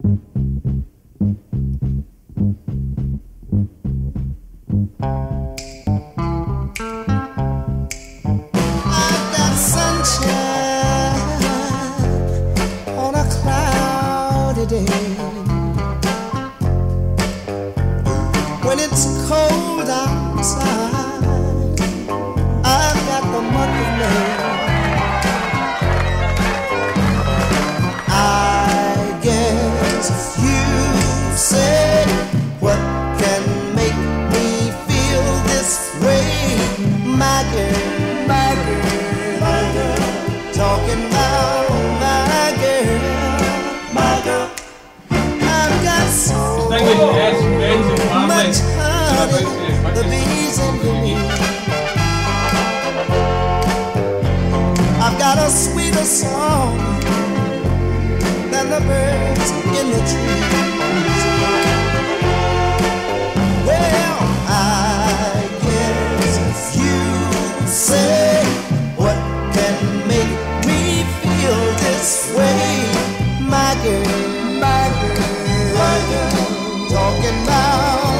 I've got sunshine on a cloudy day. When it's cold outside, I've got the month of May. I guess you say, what can make me feel this way? My girl, my girl, my girl, talking about my girl. I've got so much honey, the bees in me. I've got a sweeter song than the birds in the trees. Well, I guess you say, what can make me feel this way? My girl, talking about